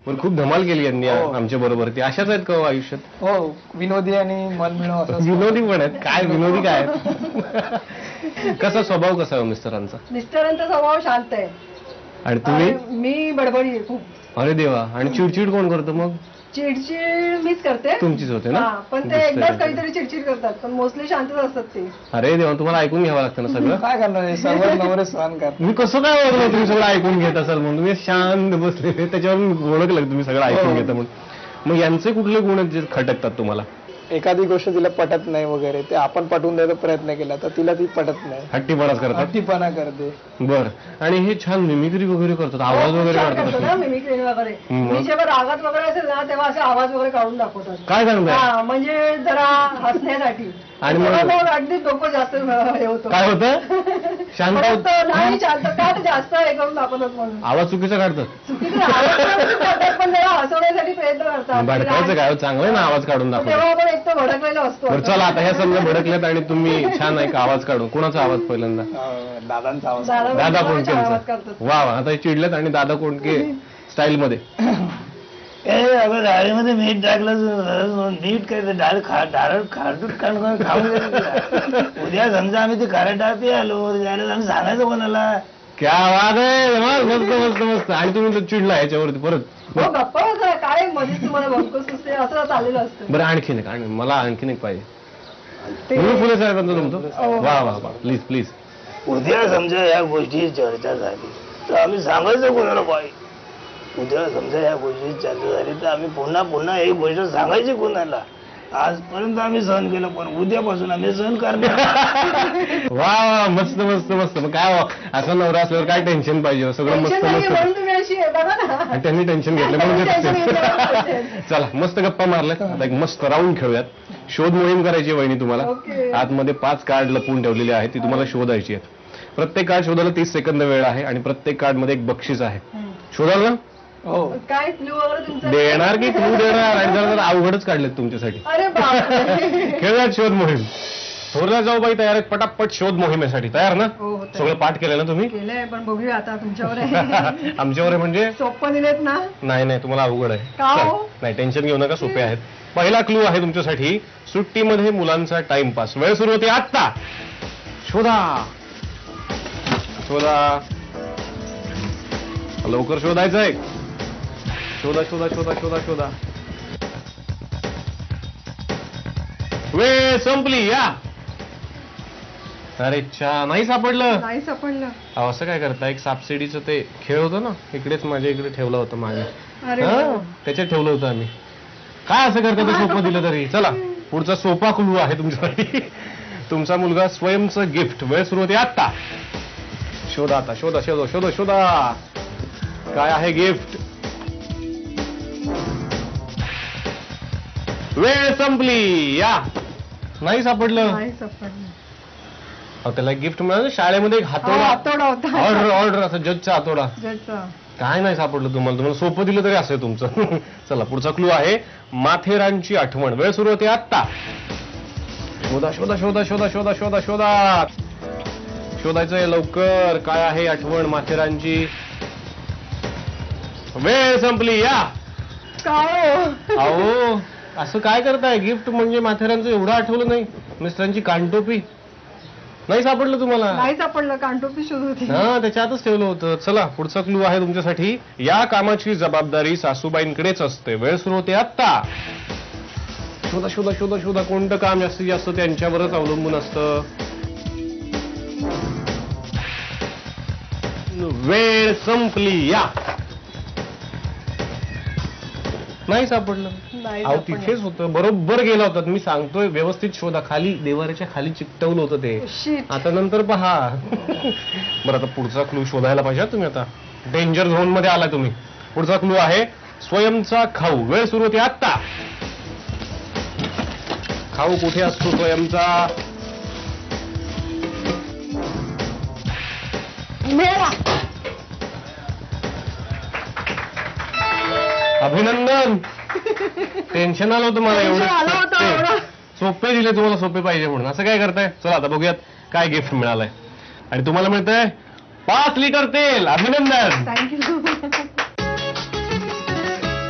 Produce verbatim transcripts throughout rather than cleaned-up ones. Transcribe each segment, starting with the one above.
पण खूप धमाल केली यांनी आमच्या बरोबर. ते अशाच आहेत का आयुष्यात? हो, विनोदी आणि मनमिळव. विनोदी पण आहेत. काय विनोदी काय आहेत? कसा स्वभाव कसा आहे मिस्टरांचा? मिस्टरांचा स्वभाव शांत आहे. आणि तुम्ही? मी बडबडी आहे खूप. अरे देवा. आणि चिडचिड कोण करतं मग? चिडचिड मीच करते. तुमचीच होते ना? पण ते एकदाच काहीतरी चिडचिड करतात, पण मोस्टली शांतच असतात ते. अरे देवा, तुम्हाला ऐकून घ्यावं लागतं ना सगळं. काय करणार, सर्व नवरे सहन करतात. मी कसं काय ओळखलं तुम्ही सगळं ऐकून घेत असाल म्हणून? तुम्ही शांत बसले त्याच्यावर ओळखलं तुम्ही सगळं ऐकून घेता म्हणून. मग यांचे कुठले गुण आहेत जे खटकतात तुम्हाला? एखादी गोष्ट तिला पटत नाही वगैरे, ते आपण पटवून द्यायचा प्रयत्न केला तर तिला ती पटत नाही, हट्टीपणाच करतात. हट्टीपणा करते. बर. आणि हे छान मिमिक्री वगैरे करतात, आवाज वगैरे काढतात. मिमिक्री वगैरे मी जेव्हा रागात वगैरे असेल ना तेव्हा असे आवाज वगैरे काढून दाखवतात. काय सांगताय? म्हणजे जरा हसण्यासाठी. आणि मग अगदी डोकं जास्त हे होतं. काय होतं? शांत नाही शांत का जास्त हे करून दाखवतात म्हणून. आवाज चुकीचा काढतात. चुकीचं आवाज पण जरा हसवण्यासाठी प्रयत्न करतात. भडकायचं काय? चांगलं ना आवाज काढून दाखवतात. तेव्हा आपण एक तर भडकलेला असतो. चला आता ह्या समजा भडकल्यात आणि तुम्ही छान आहे का आवाज काढून. कोणाचा आवाज पहिल्यांदा? दादांचा आवाज. दादा कोंडकेंचा. वा वा. आता चिडल्यात आणि दादा कोंडके स्टाईल मध्ये. अगं डाळीमध्ये मीठ टाकलं, नीट काय डाळ खा डाळ खारटूट खाऊन खाऊन उद्या समजा आम्ही ते खारट डाळ पे आलो त्याला आम्ही सांगायचं कोणाला? क्या वाद आहे. मस्त मस्त मस्त. आणि तुम्ही चिडला याच्यावरती परत? गप्पा काय मध्ये तुम्हाला भंकस असते असं चाललेलं असतं. बरं आणखीन एक. आणि मला आणखीन एक पाहिजे. फुले साहेबांचं तुमचं. वा वा वा. Please please. उद्या समजा या गोष्टी चर्चा झाली तर आम्ही सांगायचं कोणाला पाहिजे? उद्या समजा या गोष्टी चर्चा झाली तर आम्ही पुन्हा पुन्हा एक गोष्ट सांगायची कोणाला? आजपर्यंत आम्ही सहन केलं पण उद्यापासून आम्ही सहन करणार. वा वा. मस्त मस्त मस्त. मग काय असं नवरा असल्यावर काय टेन्शन पाहिजे? सगळं मस्त मस्त. आणि त्यांनी टेन्शन घेतलं म्हणजे. चला मस्त गप्पा मारल्यात. आता एक मस्त राऊंड खेळूयात. शोध मोहीम करायची वहिनी तुम्हाला. आतमध्ये पाच कार्ड लपून ठेवलेली आहेत, ती तुम्हाला शोधायची आहेत. प्रत्येक कार्ड शोधायला तीस सेकंद वेळ आहे आणि प्रत्येक कार्ड मध्ये एक बक्षीस आहे. शोधाल ना? काय क्लू वगैरे देणार की क्लू देणार? आणि जरा अवघडच काढलेत तुमच्यासाठी. खेळूयात शोध मोहीम. थोरल्या जाऊ बाई तयार आहेत पटापट शोध मोहिमेसाठी. तयार ना? सगळं पाठ केलं ना तुम्ही? केलंय पण बघूया आता तुमच्यावर आहे. आमच्यावर आहे म्हणजे? सोपं दिलेत ना? नाही नाही तुम्हाला अवघड आहे. नाही टेन्शन घेऊ नका, सोपे आहेत. पहिला क्लू आहे तुमच्यासाठी. सुट्टीमध्ये मुलांचा टाइमपास. वेळ सुरू होते आत्ता. शोधा शोधा. लवकर शोधायचं आहे. शोधा शोधा शोधा शोधा शोधा. वेळ संपली. या. अरे चा नाही सापडलं. नाही सापडलं. असं काय करता? एक सापसिडीचं ते खेळ होतं ना, इकडेच माझ्या इकडे ठेवलं होतं मागे. त्याच्यात ठेवलं होतं आम्ही. काय असं करता? ते सोपं दिलं तरी. चला पुढचा सोपा क्लू आहे तुमच्यासाठी. तुमचा मुलगा स्वयंचं गिफ्ट. वेळ सुरू होते आत्ता. शोधा आता. शोधा शोधा शोधा शोधा. काय आहे गिफ्ट? वेळ संपली. या. नाही सापडलं. नाही सापडलं. त्याला गिफ्ट मिळालं शाळेमध्ये एक हातोडा. हातोडा होता. ऑर्डर ऑर्डर असं जजचा हातोडा. जजचा. काय नाही सापडलं तुम्हाला? तुम्हाला सोपं दिलं तरी असं तुमचं. चला पुढचा क्लू आहे माथेरानची आठवण. वेळ सुरू होते आत्ता. शोधा शोधा शोधा शोधा शोधा शोधा शोधा. शोधायचंय लवकर. काय आहे आठवण माथेरानची? वेळ संपली. या. काय अहो असं काय करताय? गिफ्ट म्हणजे माथेरानचं एवढं आठवलं नाही? मिस्टरांची कानटोपी नाही सापडलं तुम्हाला? नाही सापडलं. कानटोपी शोध होती. हा त्याच्यातच ठेवलं होतं. चला पुढचा क्लू आहे तुमच्यासाठी. या कामाची जबाबदारी सासूबाईंकडेच असते. वेळ सुरू होते आत्ता. शोधा शोधा शोधा शोधा. कोणतं काम जास्तीत जास्त त्यांच्यावरच अवलंबून असतं? वेळ संपली. या. नाही सापडलं. अहो तिथेच होतं. बरोबर गेला होता. मी सांगतोय व्यवस्थित शोधा. खाली देवाऱ्याच्या खाली चिकटवलं होतं ते. आता नंतर पहा. बरं आता पुढचा क्लू शोधायला पाहिजे तुम्ही. आता डेंजर झोन मध्ये आलाय तुम्ही. पुढचा क्लू आहे स्वयंचा खाऊ. वेळ सुरू होते आत्ता. खाऊ कुठे असतो स्वयंचा? अभिनंदन. टेन्शन आलं होतं मला. एवढं सोपे दिले तुम्हाला, सोपे पाहिजे म्हणून. असं काय करताय? चला आता बघूयात काय गिफ्ट मिळालंय. आणि तुम्हाला मिळतंय पाच लिटर तेल. अभिनंदन. थँक्यू.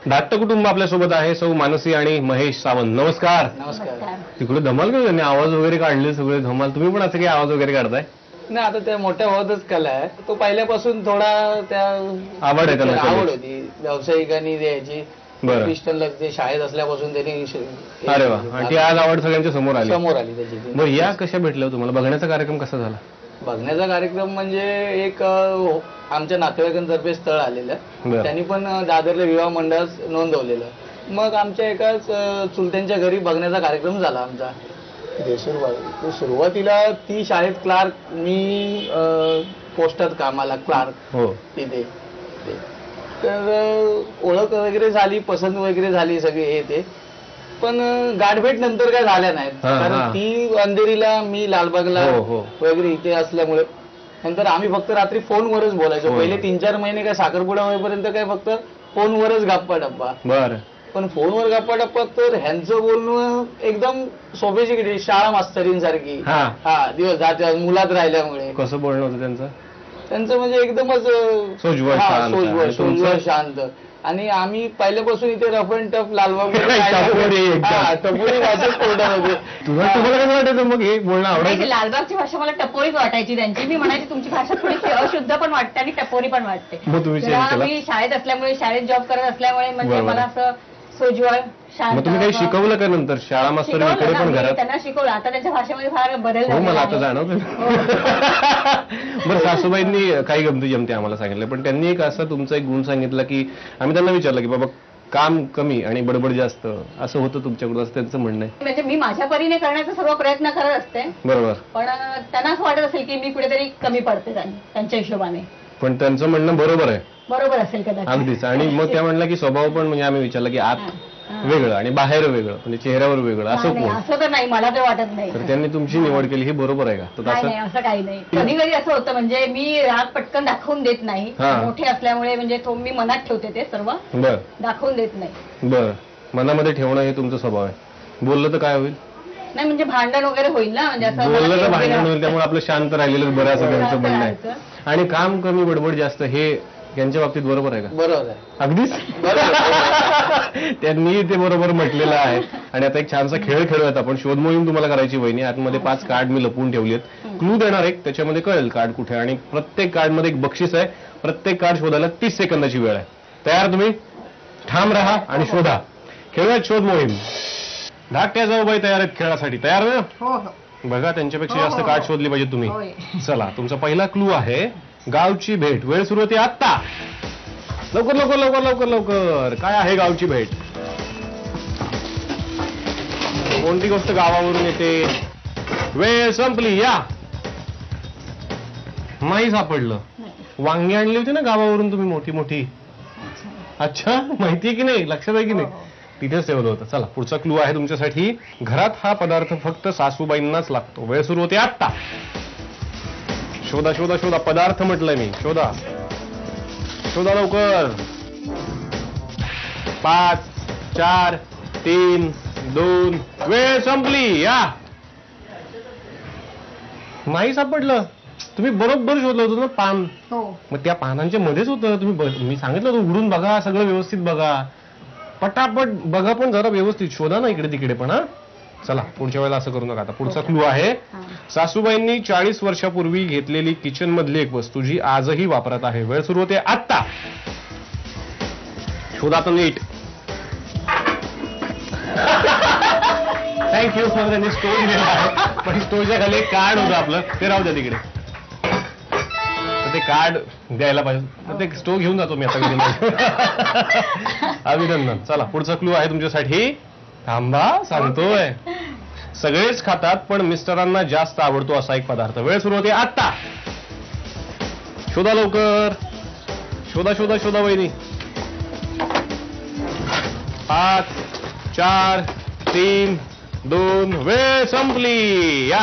धाकटं कुटुंब आपल्यासोबत आहे. सौ मानसी आणि महेश सावंत. नमस्कार. नमस्कार. तिकडे धमाल केली त्यांनी, आवाज वगैरे काढले सगळे धमाल. तुम्ही पण असं काही आवाज वगैरे काढताय? नाही, आता त्या मोठ्या होतच कला आहे. तो पहिल्यापासून थोडा त्या आवड आहे त्यांना आवड केली. होती व्यावसायिकांनी द्यायची. बरं. पिस्टनला ते शाळेत असल्यापासून त्यांनी श- अरे वा. आणि ती आज आवड सगळ्यांच्या समोर आली. समोर आली त्याची ती. बरं, या कशा भेटल्या हो तुम्हाला? बघण्याचा कार्यक्रम कसा झाला? बघण्याचा कार्यक्रम म्हणजे एक अ, आमच्या नातेवाईकांतर्फे स्थळ आलेलं. बरं. त्यांनी पण अ, दादरला विवाह मंडळास नोंदवलेलं. मग आमच्या एकाच अ, चुलत्यांच्या घरी बघण्याचा कार्यक्रम झाला आमचा. ते सुरुवात तो सुरुवातीला ती शाळेत क्लार्क, मी अ, पोस्टात कामाला क्लार्क हो. तिथे ते. तर अ, ओळख वगैरे झाली, पसंत वगैरे झाली सगळे हे ते. पण अ, गाठभेट नंतर काय झाल्या नाहीत. हा, हा. कारण ती अंधेरीला, मी लालबागला हो, हो. वगैरे इथे असल्यामुळे नंतर आम्ही फक्त रात्री फोनवरच बोलायचो. हो. पहिले तीन चार महिने काय साखरपुडा होईपर्यंत काय फक्त फोनवरच गप्पा टप्पा. बर. पण फोनवर गप्पा टप्पा तर ह्यांचं बोलणं एकदम सोपेची किती शाळा मास्तरींसारखी. हा. हा दिवस जाते मुलात राहिल्यामुळे. कसं बोलणं होतं त्यांचं? त्यांचं म्हणजे एकदमच अ, सोज्वळ, हा, शांत. सोज्वळ, आणि तुमचं? सोज्वळ, शांत. आणि आम्ही पहिल्यापासून इथे रफ अँड टफ लालबाग टपोरी एकदम. टपोरी भाषेत बोलणार होते. तुला तुम्हाला काय वाटायचं मग हे बोलणं नाही, आवडायचं? ती लालबागची भाषा मला टपोरीच वाटायची त्यांची. मी म्हणायची तुमची भाषा थोडी अशुद्ध पण वाटते आणि टपोरी पण वाटते. मग तुम्ही जरा change केला? मी शाळेत असल्यामुळे, शाळेत जॉब करत असल्यामुळे म्हणजे बरोबर. मला असं सोज्वळ, शांत. मग तुम्ही काही शिकवलं का नंतर? शाळा मास्तर शिकवलं इकडे ना, पण मी घरात? त्यांना शिकवलं. आता त्यांच्या भाषेमध्ये फार बदल हो, झालेला मला आता आहे. जाणवतं. बरं, सासूबाईंनी काही गमती जमते आम्हाला सांगितलं, पण त्यांनी एक असा तुमचा एक गुण सांगितला की आम्ही त्यांना विचारलं की बाबा काम कमी आणि बडबड जास्त, असं होतं तुमच्याकडून, असं त्यांचं म्हणणं आहे. म्हणजे मी माझ्या परीने करण्याचा सर्व प्रयत्न करत असते. बरोबर. पण अं, त्यांना असं वाटत असेल की मी कुठेतरी कमी पडते त्यां- त्यांच्या हिशोबाने. पण त्यांचं म्हणणं बरोबर आहे. बरोबर असेल कदाचित. अगदीच. आणि मग त्या म्हणलं की स्वभाव पण, म्हणजे आम्ही विचारलं की आत वेगळं आणि बाहेर वेगळं, म्हणजे चेहऱ्यावर वेगळं, असं नाही, कोण? असं तर नाही, मला तर वाटत नाही. तर त्यांनी तुमची निवड केली, ही बरोबर आहे का? तर नाही तसं नाही, असं काही नाही. कधी कधी असं होतं म्हणजे मी राग पटकन दाखवून देत नाही. हा. मोठे असल्यामुळे म्हणजे तो मी मनात ठेवते ते सर्व, बर दाखवून देत नाही. बर. मनामध्ये ठेवणं हे तुमचा स्वभाव आहे. बोललं तर काय होईल? नाही म्हणजे भांडण वगैरे होईल ना, म्हणजे असं बोललं मला तर ते भांडण वगैरे- होईल, त्यामुळे आपलं शांत राहिलेलं बरं, असं त्यांचं शांत म्हणणं आहे. राहायचं. आणि काम कमी बडबड जास्त, हे यांच्या बाबतीत बरोबर आहे का? बरोबर आहे. अगदीच. त्यांनी ते बरोबर म्हटलेलं आहे. आणि आता एक छानसा खेळ खेळूयात आपण. शोध मोहीम तुम्हाला करायची वहिनी. आतमध्ये पाच कार्ड मी लपवून ठेवली आहेत. क्लू देणार एक, त्याच्यामध्ये कळेल कार्ड कुठे आहे. आणि प्रत्येक कार्ड मध्ये एक बक्षीस आहे. प्रत्येक कार्ड शोधायला तीस सेकंदाची वेळ आहे. तयार तुम्ही? ठाम राहा आणि शोधा. खेळूयात शोध मोहीम. धाकट्या जाऊबाई तयार आहेत खेळासाठी. तयार ना? हो हो बघा, त्यांच्यापेक्षा हो, जास्त हो. कार्ड शोधली पाहिजे तुम्ही. होय. चला, तुमचा पहिला क्लू आहे गावची भेट. वेळ सुरू होते आत्ता. लवकर लवकर लवकर लवकर लवकर. काय आहे गावची भेट? कोणती गोष्ट गावावरून येते? वेळ संपली. या. नाही सापडलं. वांगी आणली होती ना गावावरून तुम्ही, मोठी मोठी. अच्छा, माहितीये की नाही? लक्षात आहे की नाही? तिथेच ठेवलं होतं. चला, पुढचा क्लू आहे तुमच्यासाठी. घरात हा पदार्थ फक्त सासूबाईंनाच लागतो. वेळ सुरू होते आत्ता. शोधा शोधा शोधा. पदार्थ म्हटलंय मी. शोधा शोधा लवकर. पाच, चार, तीन, दोन. वेळ संपली. या. नाही सापडलं. तुम्ही बरोबर शोधलं होतं ना पान. हो. मग त्या पानांच्या मध्येच होतं. तुम्ही ब- मी सांगितलं होतं उघडून बघा, सगळं व्यवस्थित बघा, पटापट बघा, पण जरा व्यवस्थित शोधा ना इकडे तिकडे पण. हा, चला, पुढच्या वेळेला असं करू नका. आता पुढचा क्लू आहे. सासूबाईंनी चाळीस वर्षापूर्वी घेतलेली किचन मधली एक वस्तू जी आजही वापरत आहे. वेळ सुरू होते आत्ता. शोधा आता नीट. थँक्यू फॉर त्यांनी स्टोर दिलेला आहे, पण स्टोरच्या खाली एक कार्ड होतं आपलं, ते राहू द्या तिकडे. तर ते कार्ड द्यायला पाहिजे. तर ते स्टोर घेऊन जातो मी आता कधी. अभिनंदन. चला, पुढचा क्लू आहे तुमच्यासाठी. थांबा, सांगतोय. सगळेच खातात पण मिस्टरांना जास्त आवडतो असा एक पदार्थ. वेळ सुरू होते आत्ता. शोधा लवकर. शोधा शोधा शोधा वहिनी. पाच, चार, तीन, दोन. वेळ संपली. या.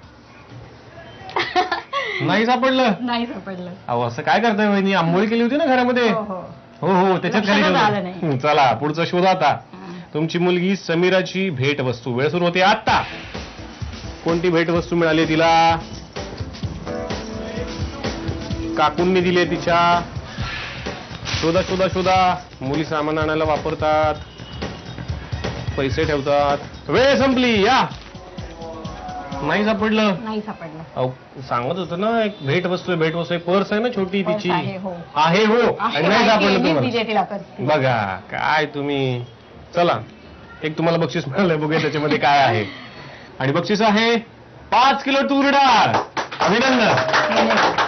नाही सापडलं? नाही सापडलं. अहो, असं काय करताय वहिनी? आंबोळी केली होती ना घरामध्ये. हो हो. हो हो, त्याच्यात खाली लक्षातच आलं ठेवलं. नाही. हं, चला, पुढचा शोधा आता. तुमची मुलगी समीराची भेट वस्तू. वेळ सुरू होते आत्ता. कोणती भेट वस्तू मिळाली तिला? काकूंनी दिली तिच्या. शोधा शोधा शोधा. मुली सामान आणायला वापरतात, पैसे ठेवतात. वेळ संपली. या. नाही सापडलं. नाही सापडलं. अहो, सांगत होतो ना, एक भेट वस्तू आहे, भेट वस्तू आहे. पर्स आहे ना छोटी पर्स तिची. आहे, हो. आहे हो. आणि नाही सापडलं हीच तुम्हाला. विजेतीला करते. बघा काय तुम्ही. चला, एक तुम्हाला बक्षीस मिळालंय, बघूया त्याच्यामध्ये काय आहे. आणि बक्षीस आहे पाच किलो तूर डाळ. अभिनंदन.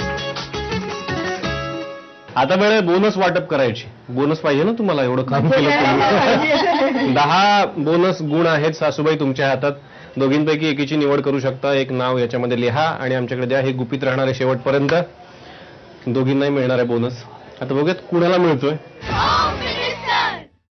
आता वेळ बोनस वाटप करायची. बोनस पाहिजे ना तुम्हाला, एवढं काम केलं तुम्ही. दहा बोनस गुण आहेत सासूबाई तुमच्या हातात. दोघींपैकी एकीची निवड करू शकता. एक नाव याच्यामध्ये लिहा आणि आमच्याकडे द्या. हे गुपित राहणार आहे शेवटपर्यंत. दोघींनाही मिळणार आहे बोनस. आता बघूयात कुणाला मिळतोय.